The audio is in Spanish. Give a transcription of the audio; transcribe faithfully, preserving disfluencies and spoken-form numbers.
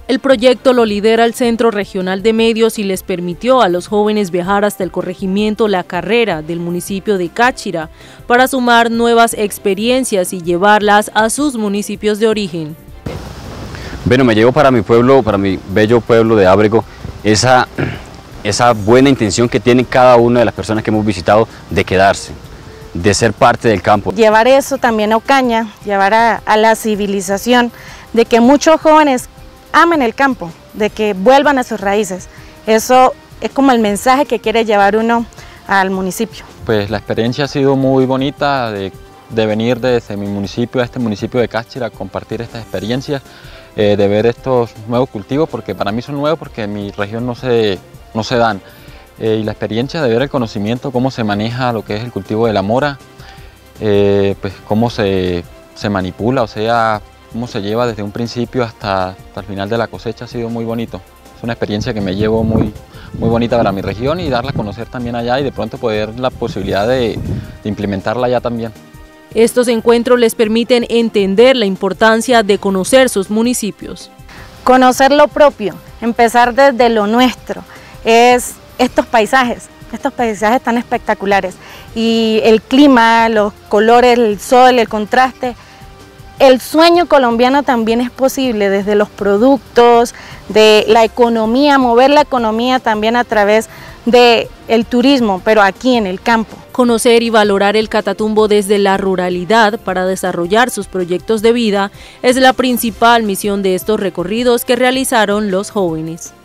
El proyecto lo lidera el Centro Regional de Medios y les permitió a los jóvenes viajar hasta el corregimiento La Carrera del municipio de Cáchira para sumar nuevas experiencias y llevarlas a sus municipios de origen. Bueno, me llevo para mi pueblo, para mi bello pueblo de Ábrego, esa, esa buena intención que tienen cada una de las personas que hemos visitado de quedarse, de ser parte del campo. Llevar eso también a Ocaña, llevar a, a la civilización, de que muchos jóvenes amen el campo, de que vuelvan a sus raíces. Eso es como el mensaje que quiere llevar uno al municipio. Pues la experiencia ha sido muy bonita de, de venir desde mi municipio a este municipio de Cáchira a compartir estas experiencias, eh, de ver estos nuevos cultivos, porque para mí son nuevos porque en mi región no se, no se dan. Eh, y la experiencia de ver el conocimiento, cómo se maneja lo que es el cultivo de la mora, eh, pues cómo se, se manipula, o sea, cómo se lleva desde un principio hasta, hasta el final de la cosecha, ha sido muy bonito. Es una experiencia que me llevo muy, muy bonita para mi región y darla a conocer también allá y de pronto poder la posibilidad de, de implementarla allá también. Estos encuentros les permiten entender la importancia de conocer sus municipios. Conocer lo propio, empezar desde lo nuestro, es estos paisajes, estos paisajes tan espectaculares y el clima, los colores, el sol, el contraste. El sueño colombiano también es posible desde los productos, de la economía, mover la economía también a través del turismo, pero aquí en el campo. Conocer y valorar el Catatumbo desde la ruralidad para desarrollar sus proyectos de vida es la principal misión de estos recorridos que realizaron los jóvenes.